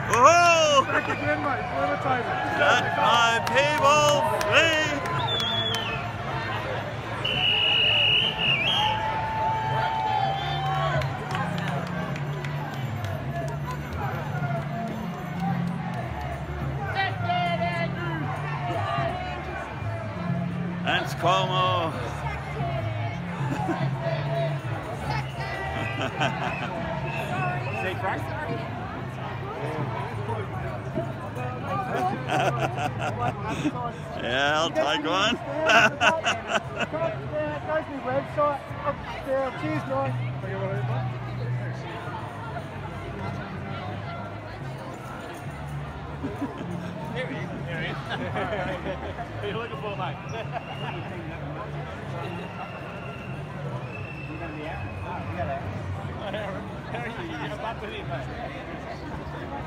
Whoa! Back again, mate. Levitate. Let my people free! That's Como. Say Frank? Yeah, I'll take one. Go to my website. Up there. Cheers, guys. There he is. There he is. What are you looking for, mate? You're going to be out? Oh, you got out. How are you? You're about to leave, mate.